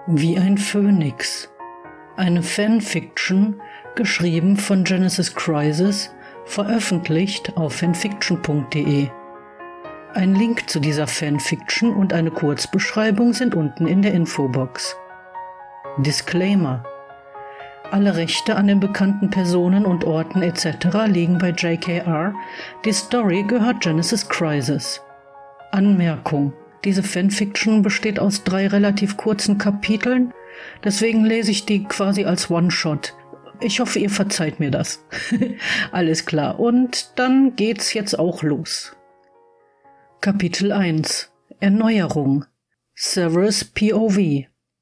Wie ein Phönix. Eine Fanfiction, geschrieben von Genesis Crisis, veröffentlicht auf fanfiction.de. Ein Link zu dieser Fanfiction und eine Kurzbeschreibung sind unten in der Infobox. Disclaimer: Alle Rechte an den bekannten Personen und Orten etc. liegen bei JKR. Die Story gehört Genesis Crisis. Anmerkung: Diese Fanfiction besteht aus 3 relativ kurzen Kapiteln, deswegen lese ich die quasi als One-Shot. Ich hoffe, ihr verzeiht mir das. Alles klar, und dann geht's jetzt auch los. Kapitel 1: Erneuerung. Severus POV.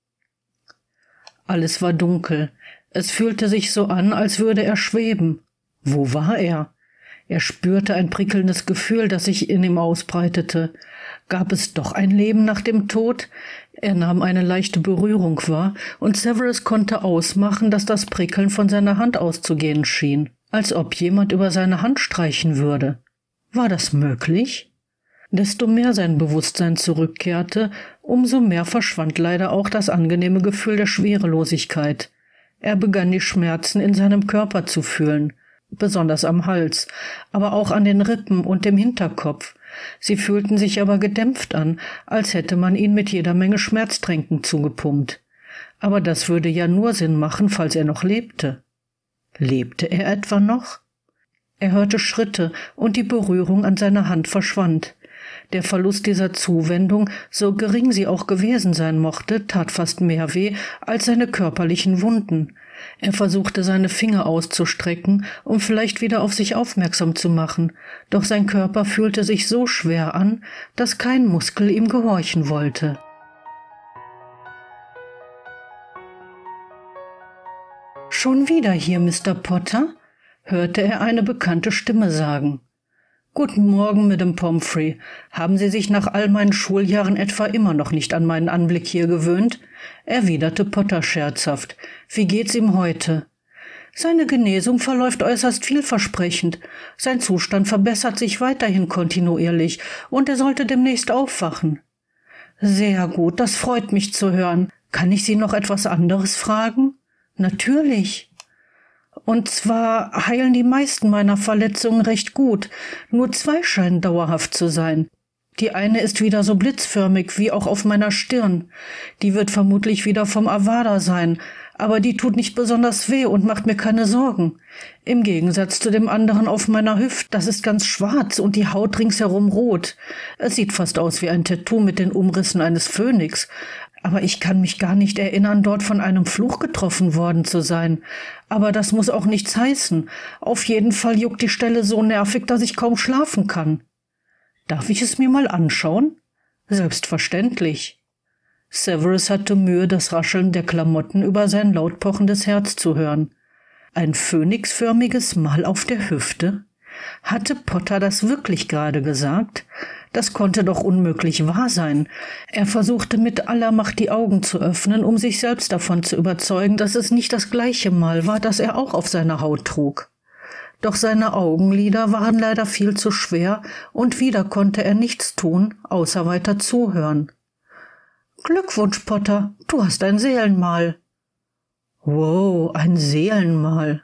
Alles war dunkel. Es fühlte sich so an, als würde er schweben. Wo war er? Er spürte ein prickelndes Gefühl, das sich in ihm ausbreitete. Gab es doch ein Leben nach dem Tod? Er nahm eine leichte Berührung wahr, und Severus konnte ausmachen, dass das Prickeln von seiner Hand auszugehen schien, als ob jemand über seine Hand streichen würde. War das möglich? Desto mehr sein Bewusstsein zurückkehrte, umso mehr verschwand leider auch das angenehme Gefühl der Schwerelosigkeit. Er begann die Schmerzen in seinem Körper zu fühlen, besonders am Hals, aber auch an den Rippen und dem Hinterkopf. Sie fühlten sich aber gedämpft an, als hätte man ihn mit jeder Menge Schmerztränken zugepumpt. Aber das würde ja nur Sinn machen, falls er noch lebte. Lebte er etwa noch? Er hörte Schritte, und die Berührung an seiner Hand verschwand. Der Verlust dieser Zuwendung, so gering sie auch gewesen sein mochte, tat fast mehr weh als seine körperlichen Wunden. Er versuchte, seine Finger auszustrecken, um vielleicht wieder auf sich aufmerksam zu machen, doch sein Körper fühlte sich so schwer an, dass kein Muskel ihm gehorchen wollte. »Schon wieder hier, Mr. Potter?« hörte er eine bekannte Stimme sagen. »Guten Morgen, Madame Pomfrey. Haben Sie sich nach all meinen Schuljahren etwa immer noch nicht an meinen Anblick hier gewöhnt?« erwiderte Potter scherzhaft. »Wie geht's ihm heute?« »Seine Genesung verläuft äußerst vielversprechend. Sein Zustand verbessert sich weiterhin kontinuierlich, und er sollte demnächst aufwachen.« »Sehr gut, das freut mich zu hören. Kann ich Sie noch etwas anderes fragen?« »Natürlich.« »Und zwar heilen die meisten meiner Verletzungen recht gut. Nur 2 scheinen dauerhaft zu sein. Die eine ist wieder so blitzförmig wie auch auf meiner Stirn. Die wird vermutlich wieder vom Avada sein, aber die tut nicht besonders weh und macht mir keine Sorgen. Im Gegensatz zu dem anderen auf meiner Hüfte, das ist ganz schwarz und die Haut ringsherum rot. Es sieht fast aus wie ein Tattoo mit den Umrissen eines Phönix. Aber ich kann mich gar nicht erinnern, dort von einem Fluch getroffen worden zu sein. Aber das muss auch nichts heißen. Auf jeden Fall juckt die Stelle so nervig, dass ich kaum schlafen kann. Darf ich es mir mal anschauen? Selbstverständlich. Severus hatte Mühe, das Rascheln der Klamotten über sein laut pochendes Herz zu hören. Ein phönixförmiges Mal auf der Hüfte? Hatte Potter das wirklich gerade gesagt? Das konnte doch unmöglich wahr sein. Er versuchte mit aller Macht die Augen zu öffnen, um sich selbst davon zu überzeugen, dass es nicht das gleiche Mal war, das er auch auf seiner Haut trug. Doch seine Augenlider waren leider viel zu schwer, und wieder konnte er nichts tun, außer weiter zuhören. »Glückwunsch, Potter, du hast ein Seelenmal.« »Wow, ein Seelenmal.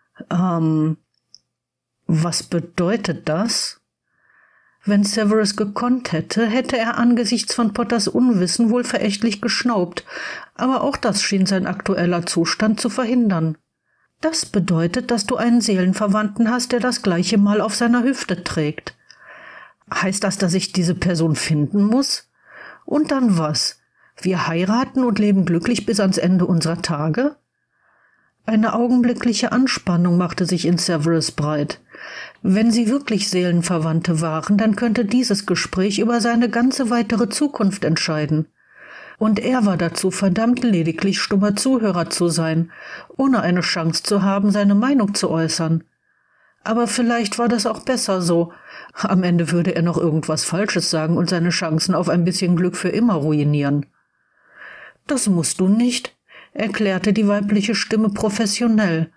Was bedeutet das?« Wenn Severus gekonnt hätte, hätte er angesichts von Potters Unwissen wohl verächtlich geschnaubt, aber auch das schien sein aktueller Zustand zu verhindern. »Das bedeutet, dass du einen Seelenverwandten hast, der das gleiche Mal auf seiner Hüfte trägt.« »Heißt das, dass ich diese Person finden muss? Und dann was? Wir heiraten und leben glücklich bis ans Ende unserer Tage?« Eine augenblickliche Anspannung machte sich in Severus breit. Wenn sie wirklich Seelenverwandte waren, dann könnte dieses Gespräch über seine ganze weitere Zukunft entscheiden. Und er war dazu verdammt, lediglich stummer Zuhörer zu sein, ohne eine Chance zu haben, seine Meinung zu äußern. Aber vielleicht war das auch besser so. Am Ende würde er noch irgendwas Falsches sagen und seine Chancen auf ein bisschen Glück für immer ruinieren. »Das musst du nicht«, erklärte die weibliche Stimme professionell.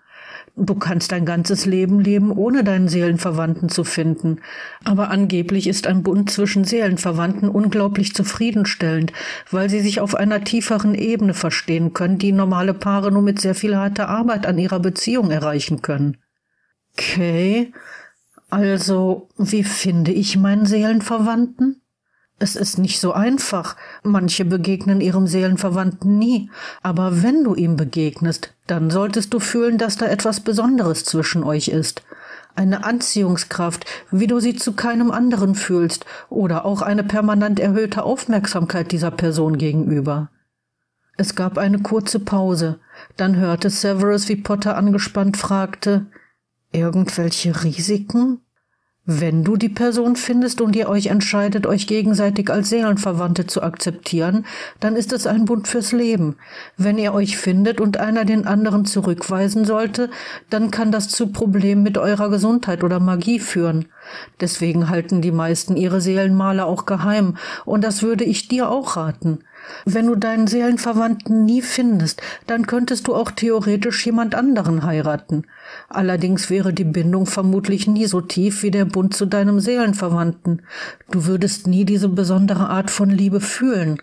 Du kannst dein ganzes Leben leben, ohne deinen Seelenverwandten zu finden. Aber angeblich ist ein Bund zwischen Seelenverwandten unglaublich zufriedenstellend, weil sie sich auf einer tieferen Ebene verstehen können, die normale Paare nur mit sehr viel harter Arbeit an ihrer Beziehung erreichen können. Okay, also wie finde ich meinen Seelenverwandten? Es ist nicht so einfach. Manche begegnen ihrem Seelenverwandten nie. Aber wenn du ihm begegnest, dann solltest du fühlen, dass da etwas Besonderes zwischen euch ist. Eine Anziehungskraft, wie du sie zu keinem anderen fühlst, oder auch eine permanent erhöhte Aufmerksamkeit dieser Person gegenüber. Es gab eine kurze Pause. Dann hörte Severus, wie Potter angespannt fragte, »Irgendwelche Risiken?« Wenn du die Person findest und ihr euch entscheidet, euch gegenseitig als Seelenverwandte zu akzeptieren, dann ist es ein Bund fürs Leben. Wenn ihr euch findet und einer den anderen zurückweisen sollte, dann kann das zu Problemen mit eurer Gesundheit oder Magie führen. Deswegen halten die meisten ihre Seelenmale auch geheim, und das würde ich dir auch raten. Wenn du deinen Seelenverwandten nie findest, dann könntest du auch theoretisch jemand anderen heiraten. Allerdings wäre die Bindung vermutlich nie so tief wie der Bund zu deinem Seelenverwandten. Du würdest nie diese besondere Art von Liebe fühlen.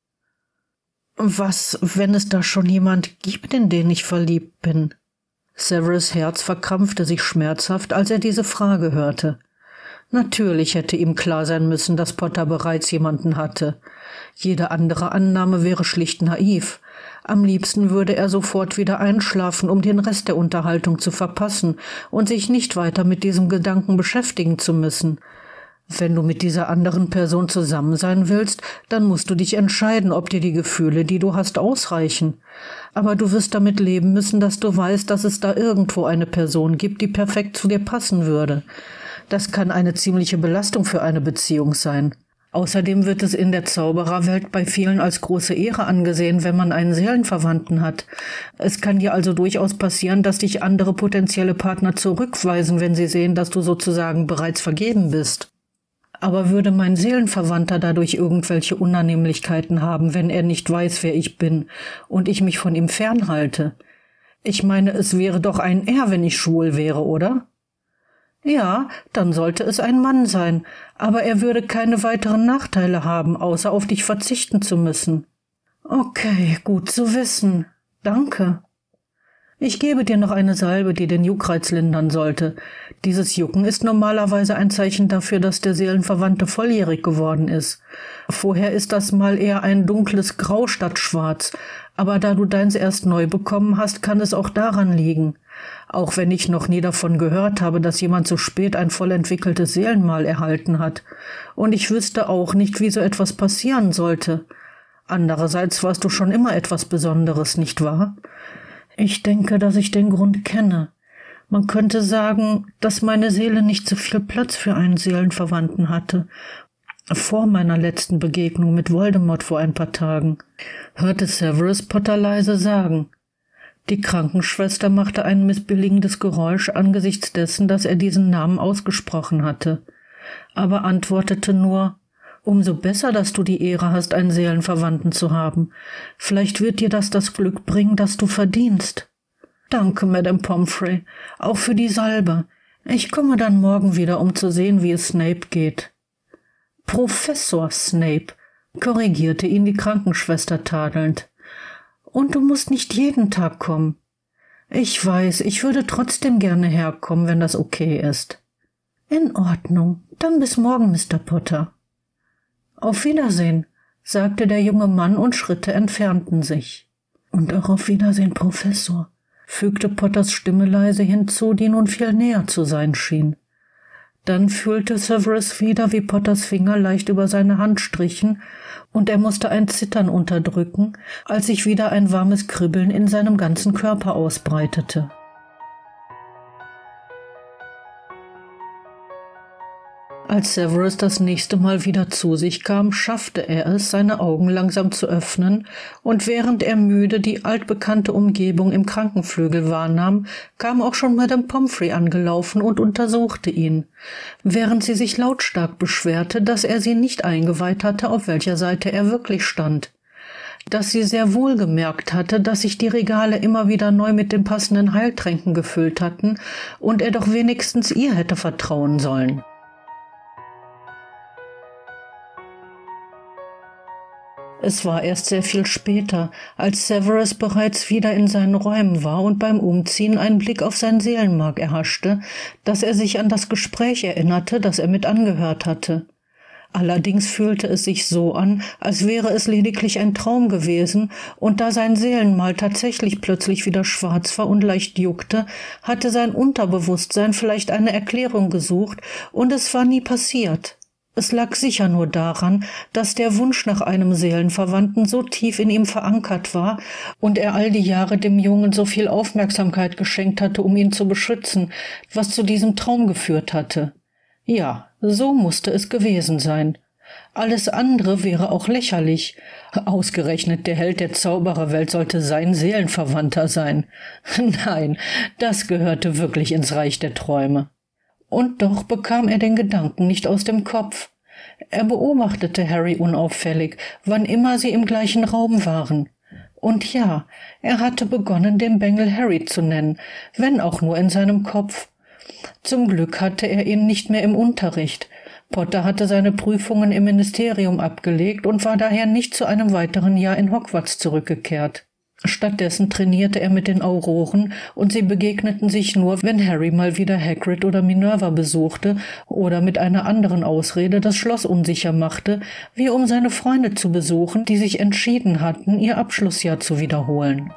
Was, wenn es da schon jemand gibt, in den ich verliebt bin? Severus' Herz verkrampfte sich schmerzhaft, als er diese Frage hörte. Natürlich hätte ihm klar sein müssen, dass Potter bereits jemanden hatte. Jede andere Annahme wäre schlicht naiv. Am liebsten würde er sofort wieder einschlafen, um den Rest der Unterhaltung zu verpassen und sich nicht weiter mit diesem Gedanken beschäftigen zu müssen. Wenn du mit dieser anderen Person zusammen sein willst, dann musst du dich entscheiden, ob dir die Gefühle, die du hast, ausreichen. Aber du wirst damit leben müssen, dass du weißt, dass es da irgendwo eine Person gibt, die perfekt zu dir passen würde. Das kann eine ziemliche Belastung für eine Beziehung sein. Außerdem wird es in der Zaubererwelt bei vielen als große Ehre angesehen, wenn man einen Seelenverwandten hat. Es kann dir also durchaus passieren, dass dich andere potenzielle Partner zurückweisen, wenn sie sehen, dass du sozusagen bereits vergeben bist. Aber würde mein Seelenverwandter dadurch irgendwelche Unannehmlichkeiten haben, wenn er nicht weiß, wer ich bin und ich mich von ihm fernhalte? Ich meine, es wäre doch ein Er, wenn ich schwul wäre, oder? Ja, dann sollte es ein Mann sein, aber er würde keine weiteren Nachteile haben, außer auf dich verzichten zu müssen. Okay, gut zu wissen. Danke. Ich gebe dir noch eine Salbe, die den Juckreiz lindern sollte. Dieses Jucken ist normalerweise ein Zeichen dafür, dass der Seelenverwandte volljährig geworden ist. Vorher ist das mal eher ein dunkles Grau statt Schwarz, aber da du deins erst neu bekommen hast, kann es auch daran liegen. Auch wenn ich noch nie davon gehört habe, dass jemand so spät ein voll entwickeltes Seelenmal erhalten hat. Und ich wüsste auch nicht, wie so etwas passieren sollte. Andererseits warst du schon immer etwas Besonderes, nicht wahr? Ich denke, dass ich den Grund kenne. Man könnte sagen, dass meine Seele nicht so viel Platz für einen Seelenverwandten hatte. Vor meiner letzten Begegnung mit Voldemort vor ein paar Tagen, hörte Severus Potter leise sagen. Die Krankenschwester machte ein missbilligendes Geräusch angesichts dessen, dass er diesen Namen ausgesprochen hatte, aber antwortete nur, »Umso besser, dass du die Ehre hast, einen Seelenverwandten zu haben. Vielleicht wird dir das Glück bringen, das du verdienst.« »Danke, Madame Pomfrey, auch für die Salbe. Ich komme dann morgen wieder, um zu sehen, wie es Snape geht.« »Professor Snape«, korrigierte ihn die Krankenschwester tadelnd. »Und du musst nicht jeden Tag kommen.« »Ich weiß, ich würde trotzdem gerne herkommen, wenn das okay ist.« »In Ordnung, dann bis morgen, Mr. Potter.« »Auf Wiedersehen«, sagte der junge Mann und Schritte entfernten sich. »Und auch auf Wiedersehen, Professor«, fügte Potters Stimme leise hinzu, die nun viel näher zu sein schien. Dann fühlte Severus wieder, wie Potters Finger leicht über seine Hand strichen, und er musste ein Zittern unterdrücken, als sich wieder ein warmes Kribbeln in seinem ganzen Körper ausbreitete. Als Severus das nächste Mal wieder zu sich kam, schaffte er es, seine Augen langsam zu öffnen, und während er müde die altbekannte Umgebung im Krankenflügel wahrnahm, kam auch schon Madame Pomfrey angelaufen und untersuchte ihn, während sie sich lautstark beschwerte, dass er sie nicht eingeweiht hatte, auf welcher Seite er wirklich stand. dass sie sehr wohl gemerkt hatte, dass sich die Regale immer wieder neu mit den passenden Heiltränken gefüllt hatten und er doch wenigstens ihr hätte vertrauen sollen. Es war erst sehr viel später, als Severus bereits wieder in seinen Räumen war und beim Umziehen einen Blick auf sein Seelenmark erhaschte, dass er sich an das Gespräch erinnerte, das er mit angehört hatte. Allerdings fühlte es sich so an, als wäre es lediglich ein Traum gewesen, und da sein Seelenmal tatsächlich plötzlich wieder schwarz war und leicht juckte, hatte sein Unterbewusstsein vielleicht eine Erklärung gesucht, und es war nie passiert. Es lag sicher nur daran, dass der Wunsch nach einem Seelenverwandten so tief in ihm verankert war und er all die Jahre dem Jungen so viel Aufmerksamkeit geschenkt hatte, um ihn zu beschützen, was zu diesem Traum geführt hatte. Ja, so musste es gewesen sein. Alles andere wäre auch lächerlich. Ausgerechnet der Held der Zaubererwelt sollte sein Seelenverwandter sein. Nein, das gehörte wirklich ins Reich der Träume. Und doch bekam er den Gedanken nicht aus dem Kopf. Er beobachtete Harry unauffällig, wann immer sie im gleichen Raum waren. Und ja, er hatte begonnen, den Bengel Harry zu nennen, wenn auch nur in seinem Kopf. Zum Glück hatte er ihn nicht mehr im Unterricht. Potter hatte seine Prüfungen im Ministerium abgelegt und war daher nicht zu einem weiteren Jahr in Hogwarts zurückgekehrt. Stattdessen trainierte er mit den Auroren und sie begegneten sich nur, wenn Harry mal wieder Hagrid oder Minerva besuchte oder mit einer anderen Ausrede das Schloss unsicher machte, wie um seine Freunde zu besuchen, die sich entschieden hatten, ihr Abschlussjahr zu wiederholen.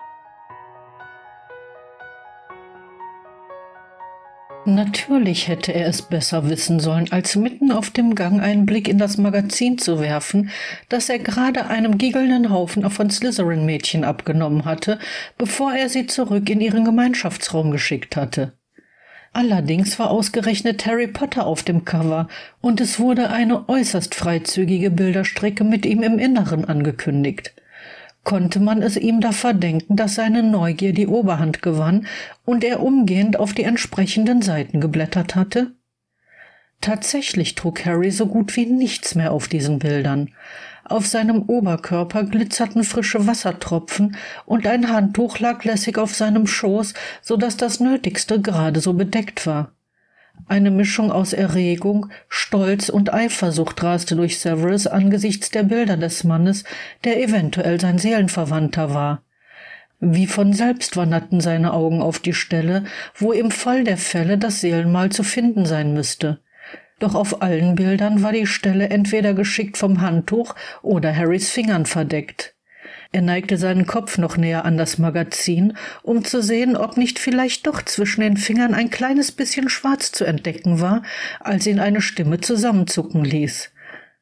Natürlich hätte er es besser wissen sollen, als mitten auf dem Gang einen Blick in das Magazin zu werfen, das er gerade einem giggelnden Haufen von Slytherin-Mädchen abgenommen hatte, bevor er sie zurück in ihren Gemeinschaftsraum geschickt hatte. Allerdings war ausgerechnet Harry Potter auf dem Cover und es wurde eine äußerst freizügige Bilderstrecke mit ihm im Inneren angekündigt. Konnte man es ihm da verdenken, dass seine Neugier die Oberhand gewann und er umgehend auf die entsprechenden Seiten geblättert hatte? Tatsächlich trug Harry so gut wie nichts mehr auf diesen Bildern. Auf seinem Oberkörper glitzerten frische Wassertropfen und ein Handtuch lag lässig auf seinem Schoß, so dass das Nötigste gerade so bedeckt war. Eine Mischung aus Erregung, Stolz und Eifersucht raste durch Severus angesichts der Bilder des Mannes, der eventuell sein Seelenverwandter war. Wie von selbst wanderten seine Augen auf die Stelle, wo im Fall der Fälle das Seelenmal zu finden sein müsste. Doch auf allen Bildern war die Stelle entweder geschickt vom Handtuch oder Harrys Fingern verdeckt. Er neigte seinen Kopf noch näher an das Magazin, um zu sehen, ob nicht vielleicht doch zwischen den Fingern ein kleines bisschen schwarz zu entdecken war, als ihn eine Stimme zusammenzucken ließ.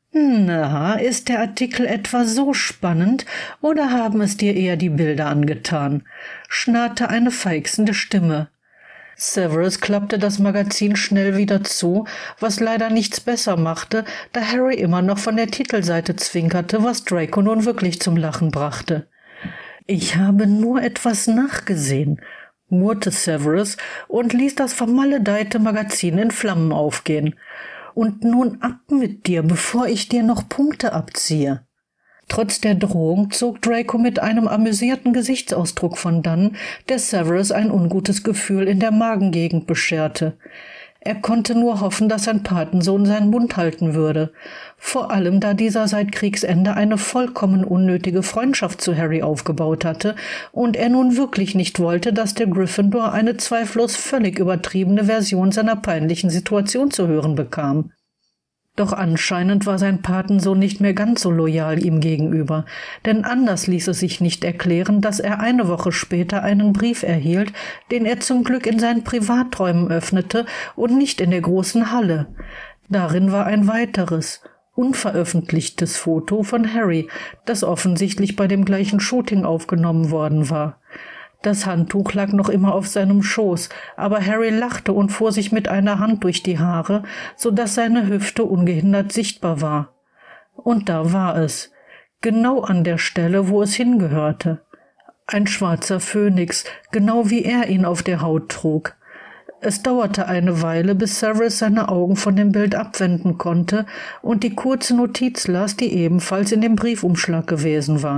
»Na, ist der Artikel etwa so spannend, oder haben es dir eher die Bilder angetan?« schnarrte eine feixende Stimme. Severus klappte das Magazin schnell wieder zu, was leider nichts besser machte, da Harry immer noch von der Titelseite zwinkerte, was Draco nun wirklich zum Lachen brachte. »Ich habe nur etwas nachgesehen«, murrte Severus und ließ das vermaledeite Magazin in Flammen aufgehen. »Und nun ab mit dir, bevor ich dir noch Punkte abziehe.« Trotz der Drohung zog Draco mit einem amüsierten Gesichtsausdruck von dannen, der Severus ein ungutes Gefühl in der Magengegend bescherte. Er konnte nur hoffen, dass sein Patensohn seinen Mund halten würde, vor allem da dieser seit Kriegsende eine vollkommen unnötige Freundschaft zu Harry aufgebaut hatte und er nun wirklich nicht wollte, dass der Gryffindor eine zweifellos völlig übertriebene Version seiner peinlichen Situation zu hören bekam. Doch anscheinend war sein Patensohn nicht mehr ganz so loyal ihm gegenüber, denn anders ließ es sich nicht erklären, dass er eine Woche später einen Brief erhielt, den er zum Glück in seinen Privaträumen öffnete und nicht in der großen Halle. Darin war ein weiteres, unveröffentlichtes Foto von Harry, das offensichtlich bei dem gleichen Shooting aufgenommen worden war. Das Handtuch lag noch immer auf seinem Schoß, aber Harry lachte und fuhr sich mit einer Hand durch die Haare, so dass seine Hüfte ungehindert sichtbar war. Und da war es, genau an der Stelle, wo es hingehörte. Ein schwarzer Phönix, genau wie er ihn auf der Haut trug. Es dauerte eine Weile, bis Severus seine Augen von dem Bild abwenden konnte und die kurze Notiz las, die ebenfalls in dem Briefumschlag gewesen war.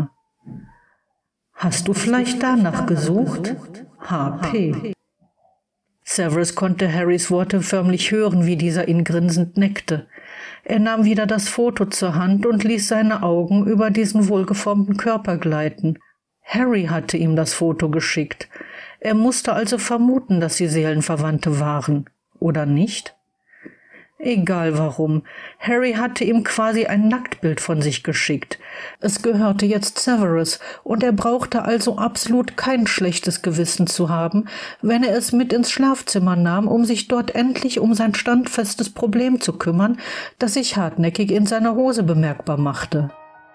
»Hast du vielleicht danach gesucht?« »HP.« Severus konnte Harrys Worte förmlich hören, wie dieser ihn grinsend neckte. Er nahm wieder das Foto zur Hand und ließ seine Augen über diesen wohlgeformten Körper gleiten. Harry hatte ihm das Foto geschickt. Er musste also vermuten, dass sie Seelenverwandte waren. Oder nicht? Egal warum. Harry hatte ihm quasi ein Nacktbild von sich geschickt. Es gehörte jetzt Severus, und er brauchte also absolut kein schlechtes Gewissen zu haben, wenn er es mit ins Schlafzimmer nahm, um sich dort endlich um sein standfestes Problem zu kümmern, das sich hartnäckig in seiner Hose bemerkbar machte.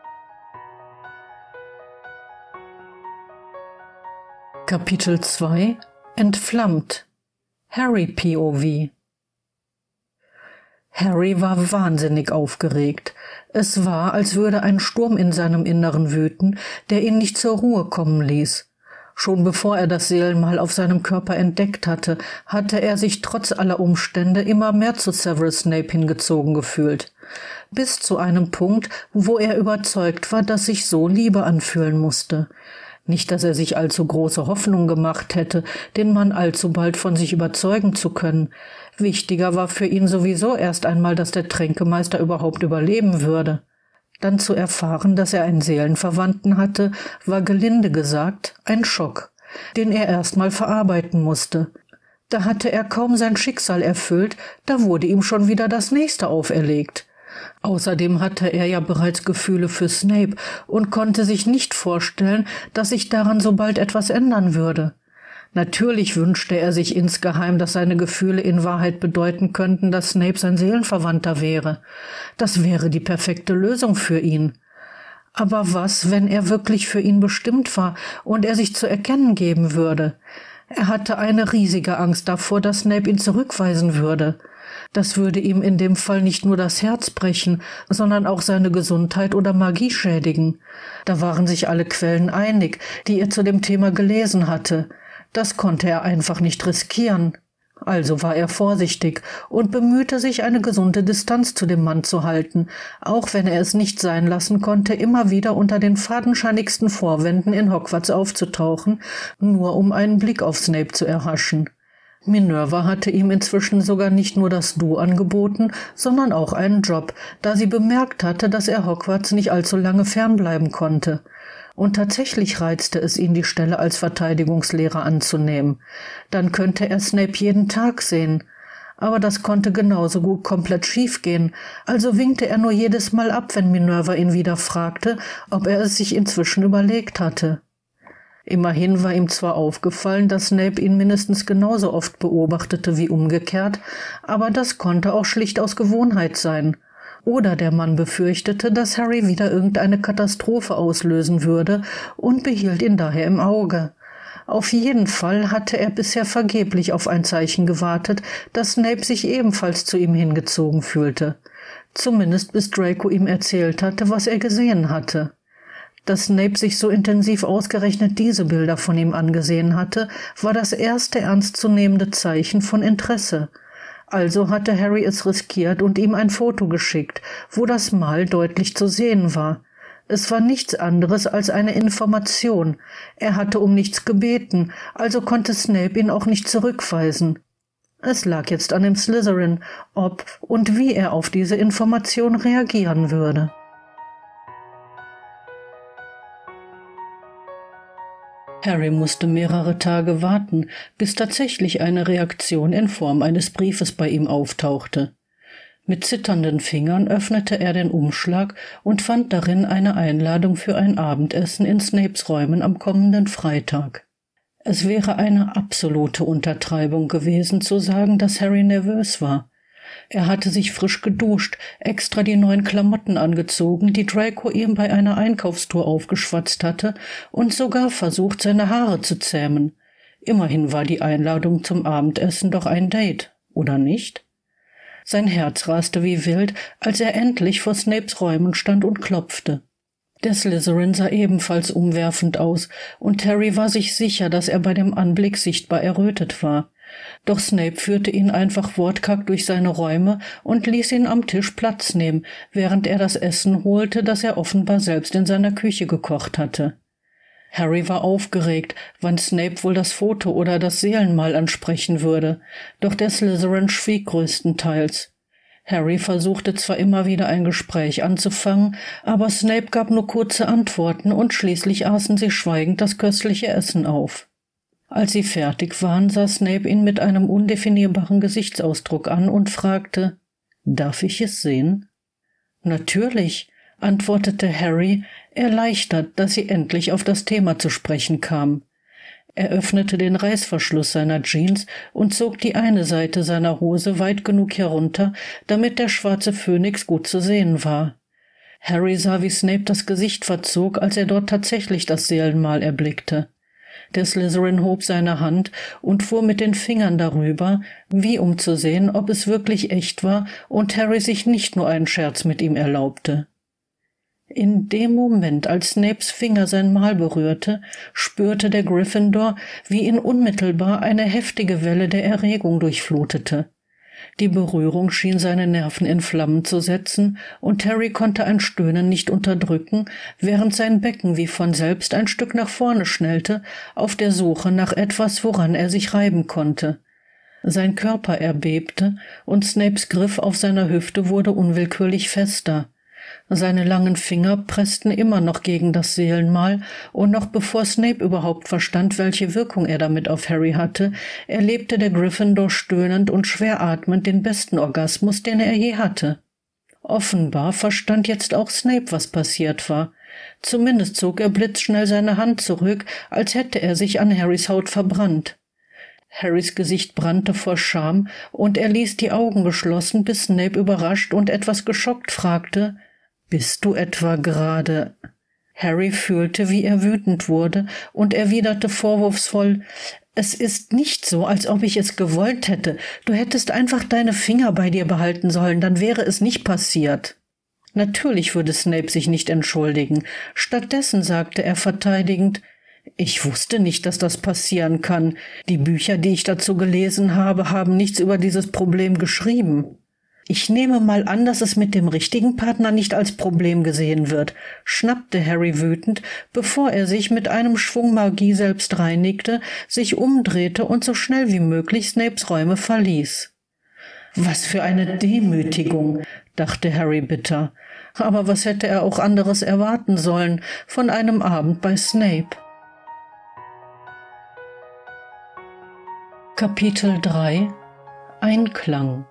Kapitel 2 – Entflammt. Harry POV. Harry war wahnsinnig aufgeregt. Es war, als würde ein Sturm in seinem Inneren wüten, der ihn nicht zur Ruhe kommen ließ. Schon bevor er das Seelenmal auf seinem Körper entdeckt hatte, hatte er sich trotz aller Umstände immer mehr zu Severus Snape hingezogen gefühlt. Bis zu einem Punkt, wo er überzeugt war, dass sich so Liebe anfühlen musste. Nicht, dass er sich allzu große Hoffnung gemacht hätte, den Mann allzu bald von sich überzeugen zu können. Wichtiger war für ihn sowieso erst einmal, dass der Tränkemeister überhaupt überleben würde. Dann zu erfahren, dass er einen Seelenverwandten hatte, war gelinde gesagt ein Schock, den er erst mal verarbeiten musste. Da hatte er kaum sein Schicksal erfüllt, da wurde ihm schon wieder das nächste auferlegt. Außerdem hatte er ja bereits Gefühle für Snape und konnte sich nicht vorstellen, dass sich daran so bald etwas ändern würde. Natürlich wünschte er sich insgeheim, dass seine Gefühle in Wahrheit bedeuten könnten, dass Snape sein Seelenverwandter wäre. Das wäre die perfekte Lösung für ihn. Aber was, wenn er wirklich für ihn bestimmt war und er sich zu erkennen geben würde? Er hatte eine riesige Angst davor, dass Snape ihn zurückweisen würde. Das würde ihm in dem Fall nicht nur das Herz brechen, sondern auch seine Gesundheit oder Magie schädigen. Da waren sich alle Quellen einig, die er zu dem Thema gelesen hatte. Das konnte er einfach nicht riskieren. Also war er vorsichtig und bemühte sich, eine gesunde Distanz zu dem Mann zu halten, auch wenn er es nicht sein lassen konnte, immer wieder unter den fadenscheinigsten Vorwänden in Hogwarts aufzutauchen, nur um einen Blick auf Snape zu erhaschen. Minerva hatte ihm inzwischen sogar nicht nur das Du angeboten, sondern auch einen Job, da sie bemerkt hatte, dass er Hogwarts nicht allzu lange fernbleiben konnte. Und tatsächlich reizte es ihn, die Stelle als Verteidigungslehrer anzunehmen. Dann könnte er Snape jeden Tag sehen. Aber das konnte genauso gut komplett schiefgehen, also winkte er nur jedes Mal ab, wenn Minerva ihn wieder fragte, ob er es sich inzwischen überlegt hatte. Immerhin war ihm zwar aufgefallen, dass Snape ihn mindestens genauso oft beobachtete wie umgekehrt, aber das konnte auch schlicht aus Gewohnheit sein. Oder der Mann befürchtete, dass Harry wieder irgendeine Katastrophe auslösen würde und behielt ihn daher im Auge. Auf jeden Fall hatte er bisher vergeblich auf ein Zeichen gewartet, dass Snape sich ebenfalls zu ihm hingezogen fühlte. Zumindest bis Draco ihm erzählt hatte, was er gesehen hatte. Dass Snape sich so intensiv ausgerechnet diese Bilder von ihm angesehen hatte, war das erste ernstzunehmende Zeichen von Interesse. Also hatte Harry es riskiert und ihm ein Foto geschickt, wo das Mal deutlich zu sehen war. Es war nichts anderes als eine Information. Er hatte um nichts gebeten, also konnte Snape ihn auch nicht zurückweisen. Es lag jetzt an dem Slytherin, ob und wie er auf diese Information reagieren würde. Harry musste mehrere Tage warten, bis tatsächlich eine Reaktion in Form eines Briefes bei ihm auftauchte. Mit zitternden Fingern öffnete er den Umschlag und fand darin eine Einladung für ein Abendessen in Snapes Räumen am kommenden Freitag. Es wäre eine absolute Untertreibung gewesen, zu sagen, dass Harry nervös war. Er hatte sich frisch geduscht, extra die neuen Klamotten angezogen, die Draco ihm bei einer Einkaufstour aufgeschwatzt hatte, und sogar versucht, seine Haare zu zähmen. Immerhin war die Einladung zum Abendessen doch ein Date, oder nicht? Sein Herz raste wie wild, als er endlich vor Snapes Räumen stand und klopfte. Der Slytherin sah ebenfalls umwerfend aus, und Harry war sich sicher, dass er bei dem Anblick sichtbar errötet war. Doch Snape führte ihn einfach wortkarg durch seine Räume und ließ ihn am Tisch Platz nehmen, während er das Essen holte, das er offenbar selbst in seiner Küche gekocht hatte. Harry war aufgeregt, wann Snape wohl das Foto oder das Seelenmal ansprechen würde, doch der Slytherin schwieg größtenteils. Harry versuchte zwar immer wieder ein Gespräch anzufangen, aber Snape gab nur kurze Antworten und schließlich aßen sie schweigend das köstliche Essen auf. Als sie fertig waren, sah Snape ihn mit einem undefinierbaren Gesichtsausdruck an und fragte: »Darf ich es sehen?« »Natürlich«, antwortete Harry, erleichtert, dass sie endlich auf das Thema zu sprechen kam. Er öffnete den Reißverschluss seiner Jeans und zog die eine Seite seiner Hose weit genug herunter, damit der schwarze Phönix gut zu sehen war. Harry sah, wie Snape das Gesicht verzog, als er dort tatsächlich das Seelenmal erblickte. Der Slytherin hob seine Hand und fuhr mit den Fingern darüber, wie um zu sehen, ob es wirklich echt war und Harry sich nicht nur einen Scherz mit ihm erlaubte. In dem Moment, als Snapes Finger sein Mal berührte, spürte der Gryffindor, wie ihn unmittelbar eine heftige Welle der Erregung durchflutete. Die Berührung schien seine Nerven in Flammen zu setzen, und Harry konnte ein Stöhnen nicht unterdrücken, während sein Becken wie von selbst ein Stück nach vorne schnellte, auf der Suche nach etwas, woran er sich reiben konnte. Sein Körper erbebte, und Snapes Griff auf seiner Hüfte wurde unwillkürlich fester. Seine langen Finger pressten immer noch gegen das Seelenmal, und noch bevor Snape überhaupt verstand, welche Wirkung er damit auf Harry hatte, erlebte der Gryffindor stöhnend und schwer atmend den besten Orgasmus, den er je hatte. Offenbar verstand jetzt auch Snape, was passiert war. Zumindest zog er blitzschnell seine Hand zurück, als hätte er sich an Harrys Haut verbrannt. Harrys Gesicht brannte vor Scham, und er ließ die Augen geschlossen, bis Snape überrascht und etwas geschockt fragte: »Bist du etwa gerade?« Harry fühlte, wie er wütend wurde, und erwiderte vorwurfsvoll: »Es ist nicht so, als ob ich es gewollt hätte. Du hättest einfach deine Finger bei dir behalten sollen, dann wäre es nicht passiert.« Natürlich würde Snape sich nicht entschuldigen. Stattdessen sagte er verteidigend: »Ich wusste nicht, dass das passieren kann. Die Bücher, die ich dazu gelesen habe, haben nichts über dieses Problem geschrieben.« »Ich nehme mal an, dass es mit dem richtigen Partner nicht als Problem gesehen wird«, schnappte Harry wütend, bevor er sich mit einem Schwung Magie selbst reinigte, sich umdrehte und so schnell wie möglich Snapes Räume verließ. »Was für eine Demütigung«, dachte Harry bitter. Aber was hätte er auch anderes erwarten sollen von einem Abend bei Snape? Kapitel 3 – Einklang.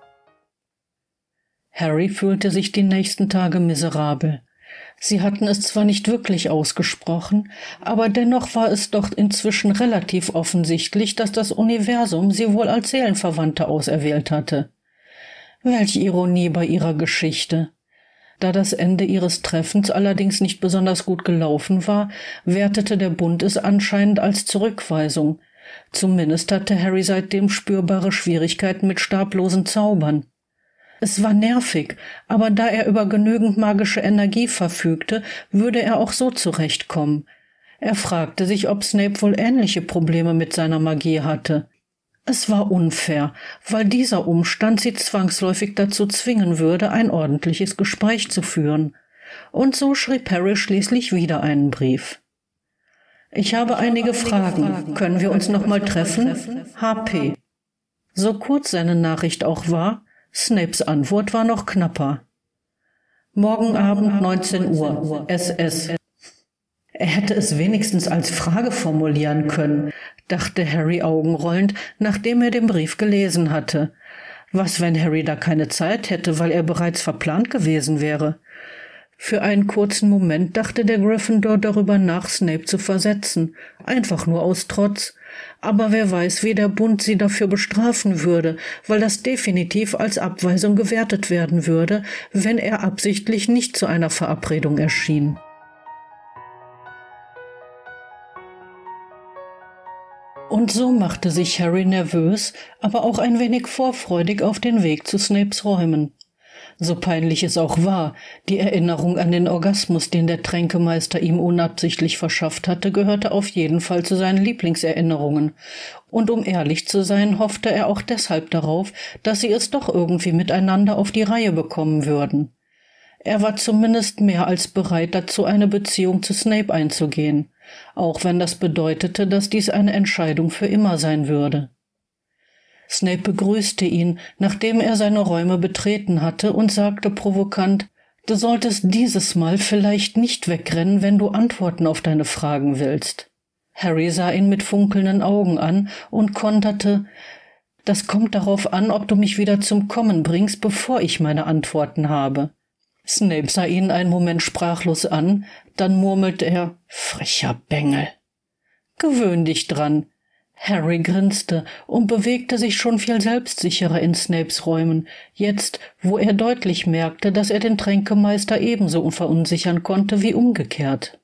Harry fühlte sich die nächsten Tage miserabel. Sie hatten es zwar nicht wirklich ausgesprochen, aber dennoch war es doch inzwischen relativ offensichtlich, dass das Universum sie wohl als Seelenverwandte auserwählt hatte. Welche Ironie bei ihrer Geschichte! Da das Ende ihres Treffens allerdings nicht besonders gut gelaufen war, wertete der Bund es anscheinend als Zurückweisung. Zumindest hatte Harry seitdem spürbare Schwierigkeiten mit stablosen Zaubern. Es war nervig, aber da er über genügend magische Energie verfügte, würde er auch so zurechtkommen. Er fragte sich, ob Snape wohl ähnliche Probleme mit seiner Magie hatte. Es war unfair, weil dieser Umstand sie zwangsläufig dazu zwingen würde, ein ordentliches Gespräch zu führen. Und so schrieb Harry schließlich wieder einen Brief. »Ich habe einige Fragen. Können wir uns noch mal treffen? HP.« So kurz seine Nachricht auch war, Snapes Antwort war noch knapper. »Morgen Abend 19 Uhr, SS.« Er hätte es wenigstens als Frage formulieren können, dachte Harry augenrollend, nachdem er den Brief gelesen hatte. Was, wenn Harry da keine Zeit hätte, weil er bereits verplant gewesen wäre? Für einen kurzen Moment dachte der Gryffindor darüber nach, Snape zu versetzen, einfach nur aus Trotz. Aber wer weiß, wie der Bund sie dafür bestrafen würde, weil das definitiv als Abweisung gewertet werden würde, wenn er absichtlich nicht zu einer Verabredung erschien. Und so machte sich Harry nervös, aber auch ein wenig vorfreudig auf den Weg zu Snapes Räumen. So peinlich es auch war, die Erinnerung an den Orgasmus, den der Tränkemeister ihm unabsichtlich verschafft hatte, gehörte auf jeden Fall zu seinen Lieblingserinnerungen. Und um ehrlich zu sein, hoffte er auch deshalb darauf, dass sie es doch irgendwie miteinander auf die Reihe bekommen würden. Er war zumindest mehr als bereit dazu, eine Beziehung zu Snape einzugehen. auch wenn das bedeutete, dass dies eine Entscheidung für immer sein würde. Snape begrüßte ihn, nachdem er seine Räume betreten hatte, und sagte provokant: »Du solltest dieses Mal vielleicht nicht wegrennen, wenn du Antworten auf deine Fragen willst.« Harry sah ihn mit funkelnden Augen an und konterte: »Das kommt darauf an, ob du mich wieder zum Kommen bringst, bevor ich meine Antworten habe.« Snape sah ihn einen Moment sprachlos an, dann murmelte er: »Frecher Bengel.« »Gewöhn dich dran.« Harry grinste und bewegte sich schon viel selbstsicherer in Snapes Räumen, jetzt, wo er deutlich merkte, dass er den Tränkemeister ebenso verunsichern konnte wie umgekehrt.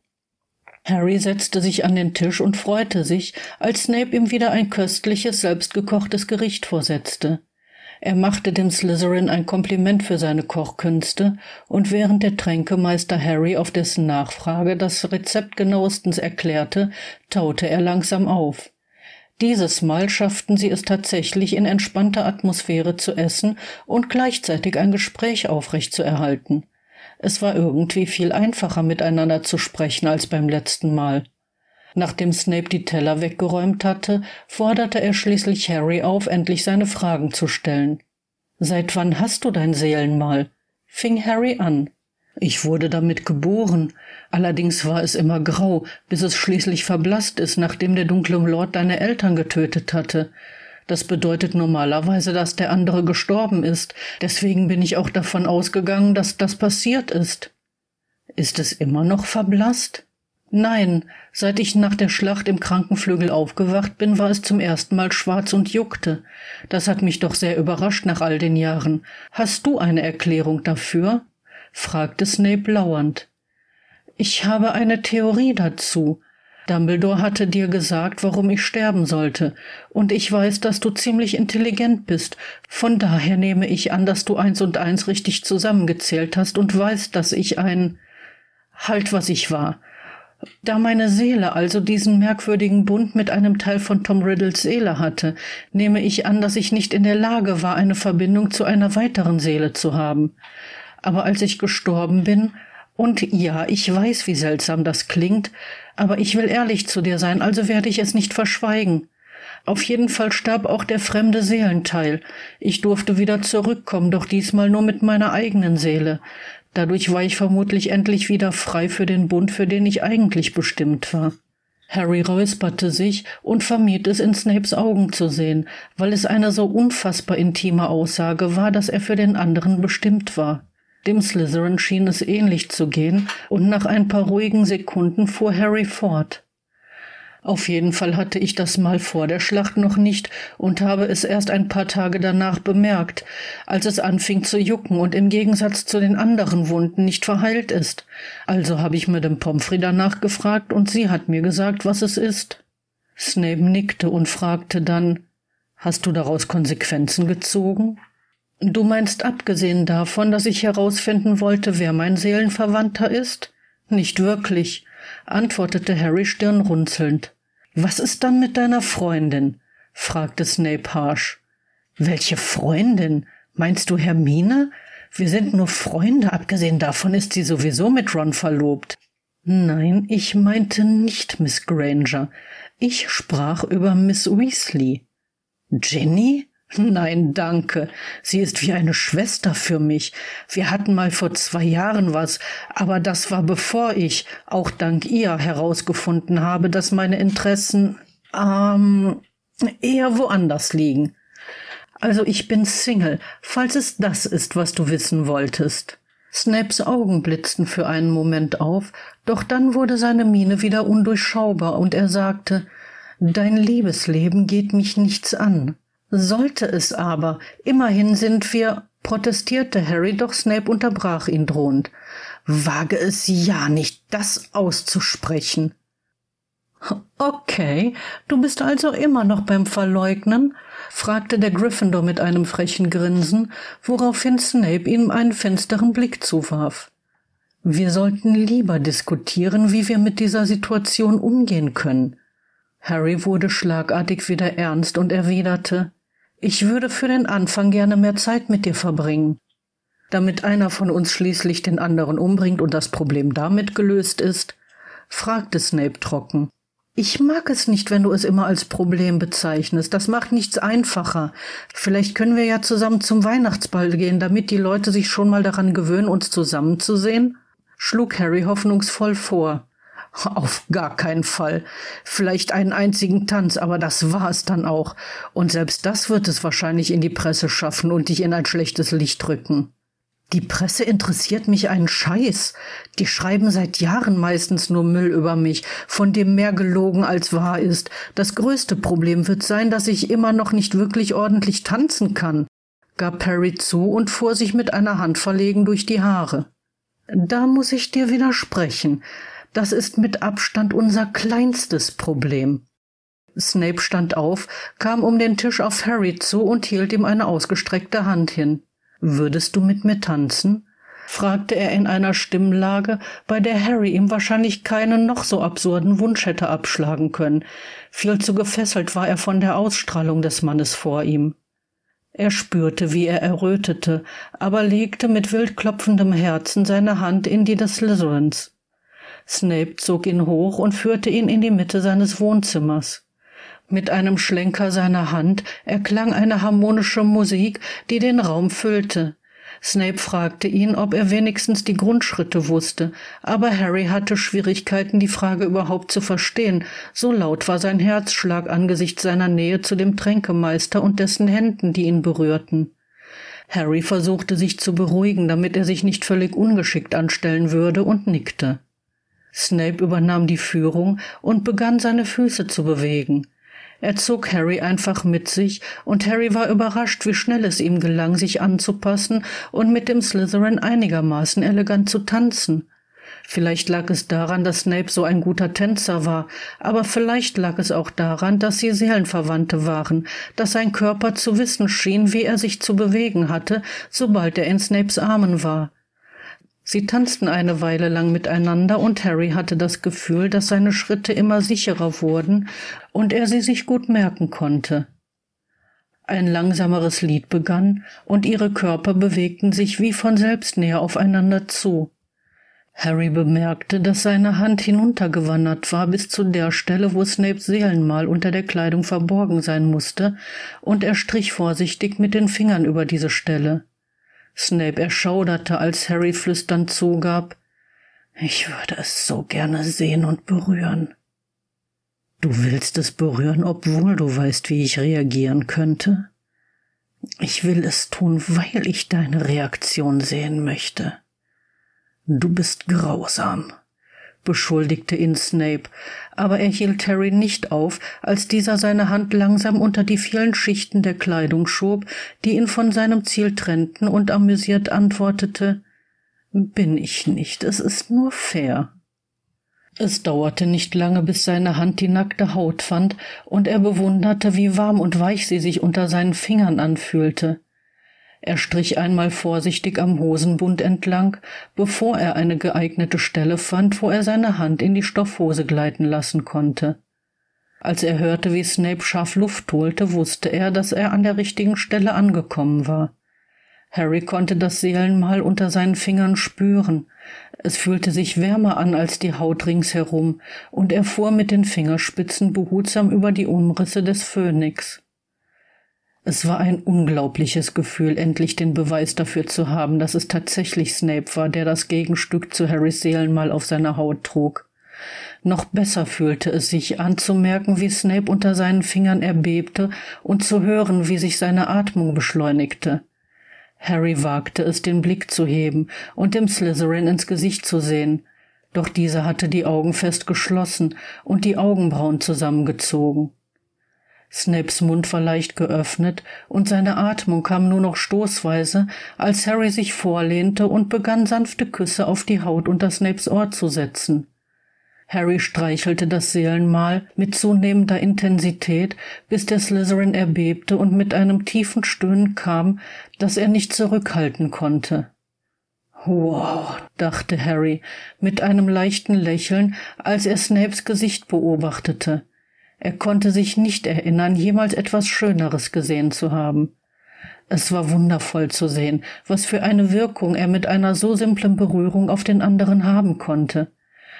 Harry setzte sich an den Tisch und freute sich, als Snape ihm wieder ein köstliches, selbstgekochtes Gericht vorsetzte. Er machte dem Slytherin ein Kompliment für seine Kochkünste, und während der Tränkemeister Harry auf dessen Nachfrage das Rezept genauestens erklärte, taute er langsam auf. Dieses Mal schafften sie es tatsächlich, in entspannter Atmosphäre zu essen und gleichzeitig ein Gespräch aufrechtzuerhalten. Es war irgendwie viel einfacher, miteinander zu sprechen als beim letzten Mal. Nachdem Snape die Teller weggeräumt hatte, forderte er schließlich Harry auf, endlich seine Fragen zu stellen. »Seit wann hast du dein Seelenmal?« fing Harry an. »Ich wurde damit geboren. Allerdings war es immer grau, bis es schließlich verblasst ist, nachdem der dunkle Lord deine Eltern getötet hatte. Das bedeutet normalerweise, dass der andere gestorben ist. Deswegen bin ich auch davon ausgegangen, dass das passiert ist.« »Ist es immer noch verblasst?« »Nein, seit ich nach der Schlacht im Krankenflügel aufgewacht bin, war es zum ersten Mal schwarz und juckte. Das hat mich doch sehr überrascht nach all den Jahren. Hast du eine Erklärung dafür?« fragte Snape lauernd. »Ich habe eine Theorie dazu. Dumbledore hatte dir gesagt, warum ich sterben sollte, und ich weiß, dass du ziemlich intelligent bist. Von daher nehme ich an, dass du 1 und 1 richtig zusammengezählt hast und weißt, dass ich was ich war. Da meine Seele also diesen merkwürdigen Bund mit einem Teil von Tom Riddles Seele hatte, nehme ich an, dass ich nicht in der Lage war, eine Verbindung zu einer weiteren Seele zu haben. Aber als ich gestorben bin, und ja, ich weiß, wie seltsam das klingt, aber ich will ehrlich zu dir sein, also werde ich es nicht verschweigen. Auf jeden Fall starb auch der fremde Seelenteil. Ich durfte wieder zurückkommen, doch diesmal nur mit meiner eigenen Seele. Dadurch war ich vermutlich endlich wieder frei für den Bund, für den ich eigentlich bestimmt war.« Harry räusperte sich und vermied es, in Snapes Augen zu sehen, weil es eine so unfassbar intime Aussage war, dass er für den anderen bestimmt war. Dem Slytherin schien es ähnlich zu gehen, und nach ein paar ruhigen Sekunden fuhr Harry fort. »Auf jeden Fall hatte ich das Mal vor der Schlacht noch nicht und habe es erst ein paar Tage danach bemerkt, als es anfing zu jucken und im Gegensatz zu den anderen Wunden nicht verheilt ist. Also habe ich Madame Pomfrey danach gefragt und sie hat mir gesagt, was es ist.« Snape nickte und fragte dann: »Hast du daraus Konsequenzen gezogen?« »Du meinst, abgesehen davon, dass ich herausfinden wollte, wer mein Seelenverwandter ist?« »Nicht wirklich«, antwortete Harry stirnrunzelnd. »Was ist dann mit deiner Freundin?« fragte Snape harsch. »Welche Freundin? Meinst du Hermine? Wir sind nur Freunde, abgesehen davon ist sie sowieso mit Ron verlobt.« »Nein, ich meinte nicht Miss Granger. Ich sprach über Miss Weasley.« »Ginny? Nein, danke. Sie ist wie eine Schwester für mich. Wir hatten mal vor 2 Jahren was, aber das war bevor ich, auch dank ihr, herausgefunden habe, dass meine Interessen, eher woanders liegen. Also ich bin Single, falls es das ist, was du wissen wolltest.« Snapes Augen blitzten für einen Moment auf, doch dann wurde seine Miene wieder undurchschaubar und er sagte: »Dein Liebesleben geht mich nichts an.« »Sollte es aber. Immerhin sind wir«, protestierte Harry, doch Snape unterbrach ihn drohend. »Wage es ja nicht, das auszusprechen.« »Okay, du bist also immer noch beim Verleugnen?« fragte der Gryffindor mit einem frechen Grinsen, woraufhin Snape ihm einen finsteren Blick zuwarf. »Wir sollten lieber diskutieren, wie wir mit dieser Situation umgehen können.« Harry wurde schlagartig wieder ernst und erwiderte: »Ich würde für den Anfang gerne mehr Zeit mit dir verbringen. Damit einer von uns schließlich den anderen umbringt und das Problem damit gelöst ist.« fragte Snape trocken. »Ich mag es nicht, wenn du es immer als Problem bezeichnest. Das macht nichts einfacher. Vielleicht können wir ja zusammen zum Weihnachtsball gehen, damit die Leute sich schon mal daran gewöhnen, uns zusammenzusehen?« schlug Harry hoffnungsvoll vor. »Auf gar keinen Fall. Vielleicht einen einzigen Tanz, aber das war es dann auch. Und selbst das wird es wahrscheinlich in die Presse schaffen und dich in ein schlechtes Licht rücken.« »Die Presse interessiert mich einen Scheiß. Die schreiben seit Jahren meistens nur Müll über mich, von dem mehr gelogen als wahr ist. Das größte Problem wird sein, dass ich immer noch nicht wirklich ordentlich tanzen kann«, gab Harry zu und fuhr sich mit einer Hand verlegen durch die Haare. »Da muss ich dir widersprechen. Das ist mit Abstand unser kleinstes Problem.« Snape stand auf, kam um den Tisch auf Harry zu und hielt ihm eine ausgestreckte Hand hin. »Würdest du mit mir tanzen?« fragte er in einer Stimmlage, bei der Harry ihm wahrscheinlich keinen noch so absurden Wunsch hätte abschlagen können. Viel zu gefesselt war er von der Ausstrahlung des Mannes vor ihm. Er spürte, wie er errötete, aber legte mit wild klopfendem Herzen seine Hand in die des Slytherins. Snape zog ihn hoch und führte ihn in die Mitte seines Wohnzimmers. Mit einem Schlenker seiner Hand erklang eine harmonische Musik, die den Raum füllte. Snape fragte ihn, ob er wenigstens die Grundschritte wusste, aber Harry hatte Schwierigkeiten, die Frage überhaupt zu verstehen, so laut war sein Herzschlag angesichts seiner Nähe zu dem Tränkemeister und dessen Händen, die ihn berührten. Harry versuchte sich zu beruhigen, damit er sich nicht völlig ungeschickt anstellen würde, und nickte. Snape übernahm die Führung und begann, seine Füße zu bewegen. Er zog Harry einfach mit sich, und Harry war überrascht, wie schnell es ihm gelang, sich anzupassen und mit dem Slytherin einigermaßen elegant zu tanzen. Vielleicht lag es daran, dass Snape so ein guter Tänzer war, aber vielleicht lag es auch daran, dass sie Seelenverwandte waren, dass sein Körper zu wissen schien, wie er sich zu bewegen hatte, sobald er in Snapes Armen war. Sie tanzten eine Weile lang miteinander, und Harry hatte das Gefühl, dass seine Schritte immer sicherer wurden und er sie sich gut merken konnte. Ein langsameres Lied begann, und ihre Körper bewegten sich wie von selbst näher aufeinander zu. Harry bemerkte, dass seine Hand hinuntergewandert war bis zu der Stelle, wo Snapes Seelenmal unter der Kleidung verborgen sein musste, und er strich vorsichtig mit den Fingern über diese Stelle. Snape erschauderte, als Harry flüsternd zugab: »Ich würde es so gerne sehen und berühren.« »Du willst es berühren, obwohl du weißt, wie ich reagieren könnte?« »Ich will es tun, weil ich deine Reaktion sehen möchte.« »Du bist grausam«, beschuldigte ihn Snape, aber er hielt Harry nicht auf, als dieser seine Hand langsam unter die vielen Schichten der Kleidung schob, die ihn von seinem Ziel trennten, und amüsiert antwortete: »Bin ich nicht, es ist nur fair.« Es dauerte nicht lange, bis seine Hand die nackte Haut fand, und er bewunderte, wie warm und weich sie sich unter seinen Fingern anfühlte. Er strich einmal vorsichtig am Hosenbund entlang, bevor er eine geeignete Stelle fand, wo er seine Hand in die Stoffhose gleiten lassen konnte. Als er hörte, wie Snape scharf Luft holte, wusste er, dass er an der richtigen Stelle angekommen war. Harry konnte das Seelenmal unter seinen Fingern spüren. Es fühlte sich wärmer an als die Haut ringsherum, und er fuhr mit den Fingerspitzen behutsam über die Umrisse des Phönix. Es war ein unglaubliches Gefühl, endlich den Beweis dafür zu haben, dass es tatsächlich Snape war, der das Gegenstück zu Harrys Seelenmal auf seiner Haut trug. Noch besser fühlte es sich an, zu merken, wie Snape unter seinen Fingern erbebte, und zu hören, wie sich seine Atmung beschleunigte. Harry wagte es, den Blick zu heben und dem Slytherin ins Gesicht zu sehen, doch dieser hatte die Augen fest geschlossen und die Augenbrauen zusammengezogen. Snapes Mund war leicht geöffnet, und seine Atmung kam nur noch stoßweise, als Harry sich vorlehnte und begann, sanfte Küsse auf die Haut unter Snapes Ohr zu setzen. Harry streichelte das Seelenmal mit zunehmender Intensität, bis der Slytherin erbebte und mit einem tiefen Stöhnen kam, das er nicht zurückhalten konnte. »Wow«, dachte Harry mit einem leichten Lächeln, als er Snapes Gesicht beobachtete. Er konnte sich nicht erinnern, jemals etwas Schöneres gesehen zu haben. Es war wundervoll zu sehen, was für eine Wirkung er mit einer so simplen Berührung auf den anderen haben konnte.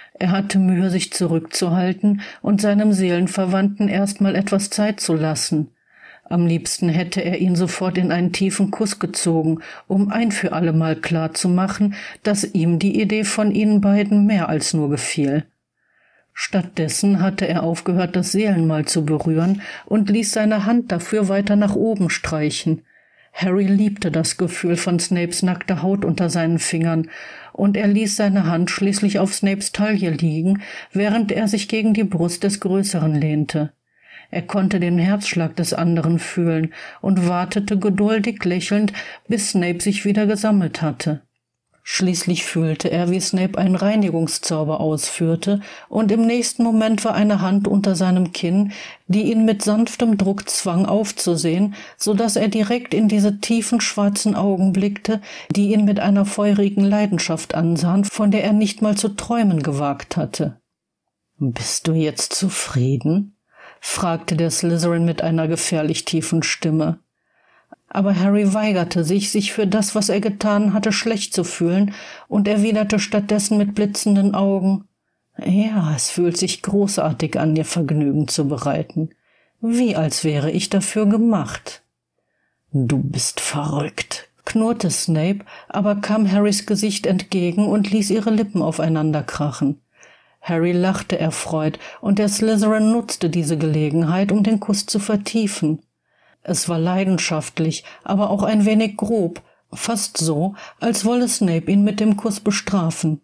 Er hatte Mühe, sich zurückzuhalten und seinem Seelenverwandten erstmal etwas Zeit zu lassen. Am liebsten hätte er ihn sofort in einen tiefen Kuss gezogen, um ein für allemal klarzumachen, dass ihm die Idee von ihnen beiden mehr als nur gefiel. Stattdessen hatte er aufgehört, das Seelenmal zu berühren und ließ seine Hand dafür weiter nach oben streichen. Harry liebte das Gefühl von Snapes nackter Haut unter seinen Fingern, und er ließ seine Hand schließlich auf Snapes Taille liegen, während er sich gegen die Brust des Größeren lehnte. Er konnte den Herzschlag des anderen fühlen und wartete geduldig lächelnd, bis Snape sich wieder gesammelt hatte. Schließlich fühlte er, wie Snape einen Reinigungszauber ausführte, und im nächsten Moment war eine Hand unter seinem Kinn, die ihn mit sanftem Druck zwang aufzusehen, so dass er direkt in diese tiefen schwarzen Augen blickte, die ihn mit einer feurigen Leidenschaft ansahen, von der er nicht mal zu träumen gewagt hatte. »Bist du jetzt zufrieden?« fragte der Slytherin mit einer gefährlich tiefen Stimme. Aber Harry weigerte sich für das, was er getan hatte, schlecht zu fühlen, und erwiderte stattdessen mit blitzenden Augen: »Ja, es fühlt sich großartig an, dir Vergnügen zu bereiten. Wie als wäre ich dafür gemacht.« »Du bist verrückt«, knurrte Snape, aber kam Harrys Gesicht entgegen und ließ ihre Lippen aufeinander krachen. Harry lachte erfreut, und der Slytherin nutzte diese Gelegenheit, um den Kuss zu vertiefen. Es war leidenschaftlich, aber auch ein wenig grob, fast so, als wolle Snape ihn mit dem Kuss bestrafen.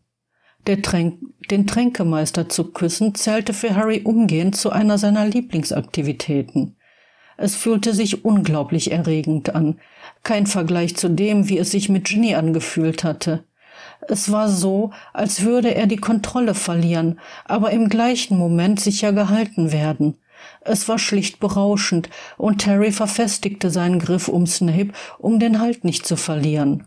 Den Tränkemeister zu küssen zählte für Harry umgehend zu einer seiner Lieblingsaktivitäten. Es fühlte sich unglaublich erregend an, kein Vergleich zu dem, wie es sich mit Ginny angefühlt hatte. Es war so, als würde er die Kontrolle verlieren, aber im gleichen Moment sicher gehalten werden. Es war schlicht berauschend, und Harry verfestigte seinen Griff um Snape, um den Halt nicht zu verlieren.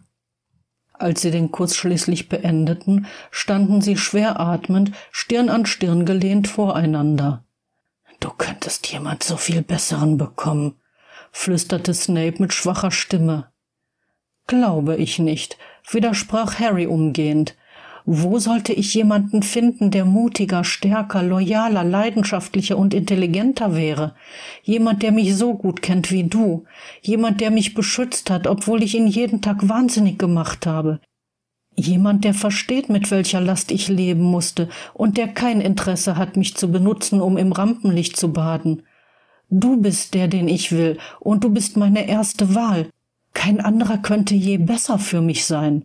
Als sie den Kuss schließlich beendeten, standen sie schwer atmend, Stirn an Stirn gelehnt voreinander. »Du könntest jemand so viel Besseren bekommen«, flüsterte Snape mit schwacher Stimme. »Glaube ich nicht«, widersprach Harry umgehend. »Wo sollte ich jemanden finden, der mutiger, stärker, loyaler, leidenschaftlicher und intelligenter wäre? Jemand, der mich so gut kennt wie du. Jemand, der mich beschützt hat, obwohl ich ihn jeden Tag wahnsinnig gemacht habe. Jemand, der versteht, mit welcher Last ich leben musste und der kein Interesse hat, mich zu benutzen, um im Rampenlicht zu baden. Du bist der, den ich will, und du bist meine erste Wahl. Kein anderer könnte je besser für mich sein.«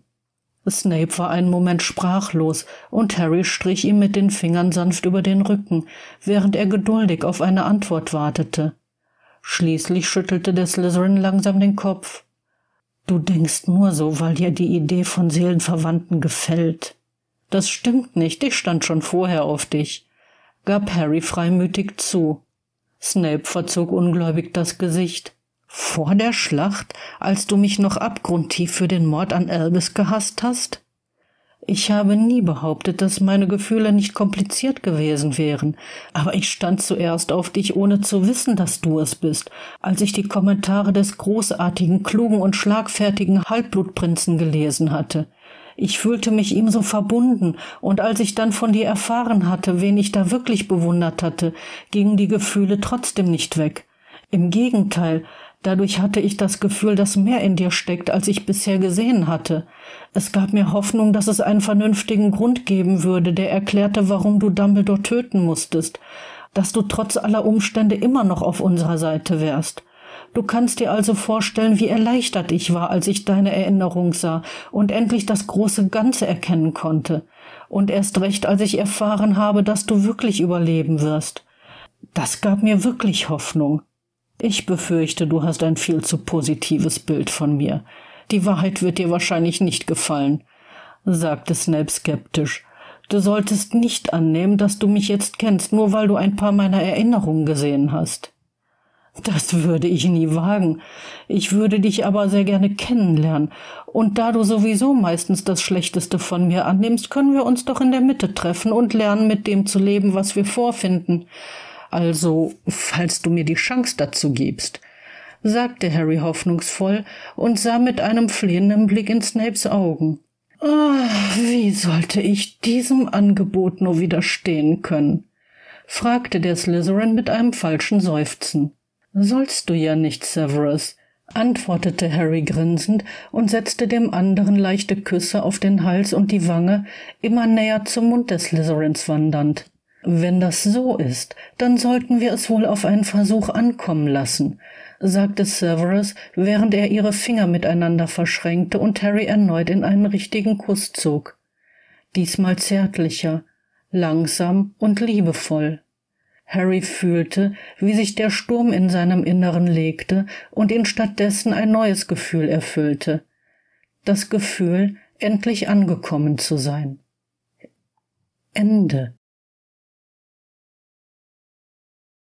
Snape war einen Moment sprachlos, und Harry strich ihm mit den Fingern sanft über den Rücken, während er geduldig auf eine Antwort wartete. Schließlich schüttelte der Slytherin langsam den Kopf. »Du denkst nur so, weil dir die Idee von Seelenverwandten gefällt.« »Das stimmt nicht, ich stand schon vorher auf dich«, gab Harry freimütig zu. Snape verzog ungläubig das Gesicht. »Vor der Schlacht, als du mich noch abgrundtief für den Mord an Albus gehasst hast?« »Ich habe nie behauptet, dass meine Gefühle nicht kompliziert gewesen wären, aber ich stand zuerst auf dich, ohne zu wissen, dass du es bist, als ich die Kommentare des großartigen, klugen und schlagfertigen Halbblutprinzen gelesen hatte. Ich fühlte mich ihm so verbunden, und als ich dann von dir erfahren hatte, wen ich da wirklich bewundert hatte, gingen die Gefühle trotzdem nicht weg. Im Gegenteil, dadurch hatte ich das Gefühl, dass mehr in dir steckt, als ich bisher gesehen hatte. Es gab mir Hoffnung, dass es einen vernünftigen Grund geben würde, der erklärte, warum du Dumbledore töten musstest, dass du trotz aller Umstände immer noch auf unserer Seite wärst. Du kannst dir also vorstellen, wie erleichtert ich war, als ich deine Erinnerung sah und endlich das große Ganze erkennen konnte. Und erst recht, als ich erfahren habe, dass du wirklich überleben wirst. Das gab mir wirklich Hoffnung. Ich befürchte, du hast ein viel zu positives Bild von mir. Die Wahrheit wird dir wahrscheinlich nicht gefallen«, sagte Snape skeptisch. »Du solltest nicht annehmen, dass du mich jetzt kennst, nur weil du ein paar meiner Erinnerungen gesehen hast.« »Das würde ich nie wagen. Ich würde dich aber sehr gerne kennenlernen. Und da du sowieso meistens das Schlechteste von mir annimmst, können wir uns doch in der Mitte treffen und lernen, mit dem zu leben, was wir vorfinden. Also, falls du mir die Chance dazu gibst«, sagte Harry hoffnungsvoll und sah mit einem flehenden Blick in Snapes Augen. Wie sollte ich diesem Angebot nur widerstehen können?« fragte der Slytherin mit einem falschen Seufzen. »Sollst du ja nicht, Severus«, antwortete Harry grinsend und setzte dem anderen leichte Küsse auf den Hals und die Wange, immer näher zum Mund des Slytherins wandernd. »Wenn das so ist, dann sollten wir es wohl auf einen Versuch ankommen lassen«, sagte Severus, während er ihre Finger miteinander verschränkte und Harry erneut in einen richtigen Kuss zog. Diesmal zärtlicher, langsam und liebevoll. Harry fühlte, wie sich der Sturm in seinem Inneren legte und ihn stattdessen ein neues Gefühl erfüllte. Das Gefühl, endlich angekommen zu sein. Ende.